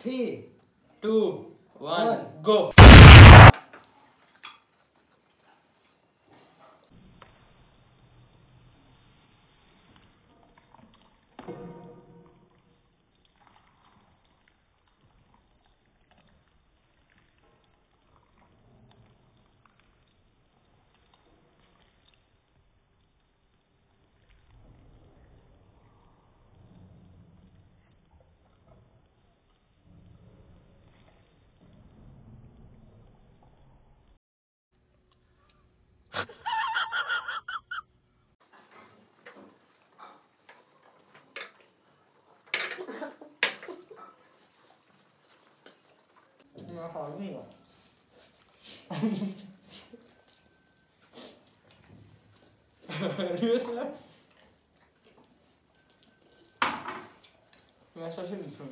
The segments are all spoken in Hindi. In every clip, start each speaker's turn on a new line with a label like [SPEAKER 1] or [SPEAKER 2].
[SPEAKER 1] 3,
[SPEAKER 2] 2, 1, go. मैं खा लूंगा। मैं ऐसा नहीं सुन।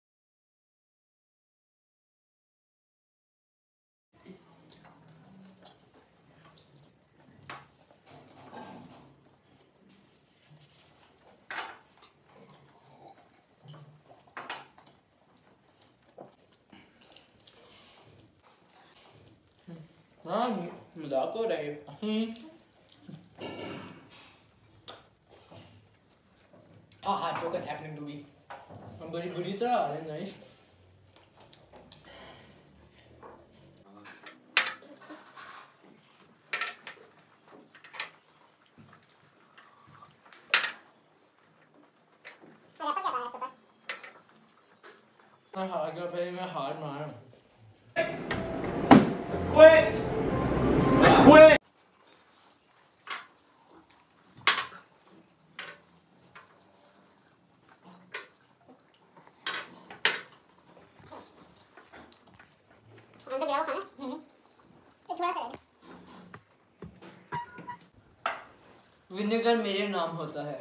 [SPEAKER 2] हाँ मजाक हो रहा है।
[SPEAKER 1] joke is happening to me.
[SPEAKER 2] हम बड़ी बुरी तरह आ रहे हैं नाइश। मैं हार गया भाई, मैं हार मारा। Quit! Quit! विनेगर मेरे नाम होता है।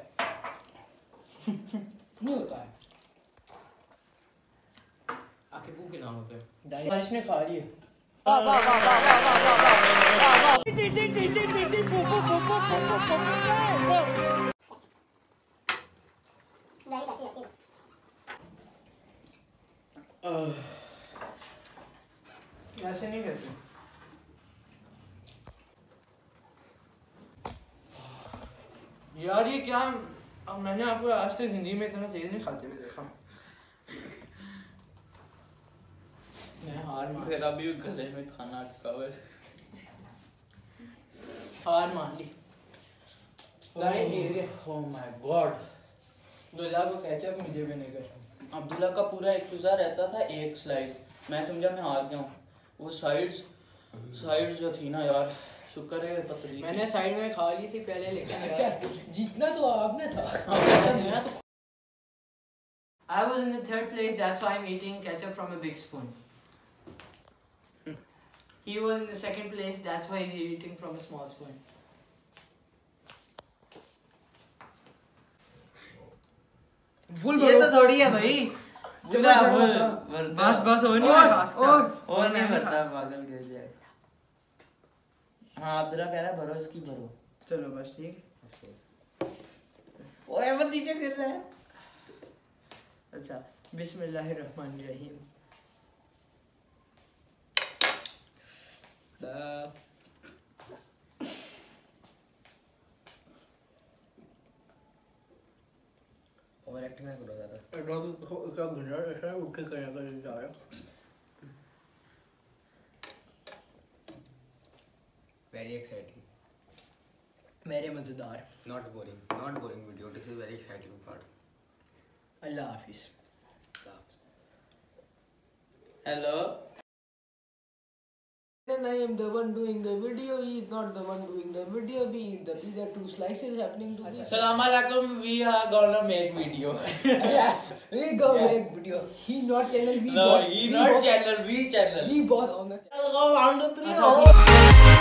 [SPEAKER 1] नहीं होता है। आके के नाम होते हैं।
[SPEAKER 2] दाइश ने खा लिया। ऐसे नहीं करते। यार ये क्या, अब मैंने आपको आज तक हिंदी में इतना तेज नहीं खाते हुए देखा। मैं हार मान,
[SPEAKER 3] फिर अभी गले में खाना कवर
[SPEAKER 2] हार मान ली।
[SPEAKER 3] Oh my God.
[SPEAKER 2] दुल्हा को केचप, मुझे विनेगर।
[SPEAKER 3] अब्दुल्ला का पूरा एक पिज़्ज़ा रहता था एक स्लाइस, मैं समझा मैं हार गया हूँ। वो साइड्स जो थी ना यार, शुक्र है पतली।
[SPEAKER 2] मैंने साइड में खा ली थी पहले, लेकिन
[SPEAKER 1] अच्छा जीतना तो आपने था।
[SPEAKER 3] मैं तो
[SPEAKER 2] I was in the third place, that's why I'm eating ketchup from a big spoon. He was in the second place, that's why he's eating from a small spoon.
[SPEAKER 3] ये तो थोड़ी है भाई।
[SPEAKER 2] बस और नहीं खास का।
[SPEAKER 3] और नहीं भरता, पागल गिर जाए। हाँ अब्दुल्ला कह रहा है भरो इसकी भरो।
[SPEAKER 2] चलो बस ठीक।
[SPEAKER 3] ओए वो नीचे गिर रहा है।
[SPEAKER 2] अच्छा बिस्मिल्लाहिर्रहमानिर्रहीम।
[SPEAKER 1] ओवर एक्टिंग ना करो ज़्यादा।
[SPEAKER 2] डॉग का गुंडा ऐसा उठ के करेगा जा रहा।
[SPEAKER 1] Very exciting.
[SPEAKER 2] मेरे मजेदार।
[SPEAKER 1] Not boring video. This is very exciting part.
[SPEAKER 2] अल्लाह हाफिज।
[SPEAKER 3] Hello.
[SPEAKER 1] Then I am the one doing the video. He is not the one doing the video. We eat the pizza. 2 slices happening to me.
[SPEAKER 3] Assalamualaikum. We are gonna make video.
[SPEAKER 1] Yes, we go make video. He not channel. We
[SPEAKER 3] no,
[SPEAKER 1] both.
[SPEAKER 3] he not channel. We channel.
[SPEAKER 1] We both on the channel.
[SPEAKER 3] Go 1 2 3.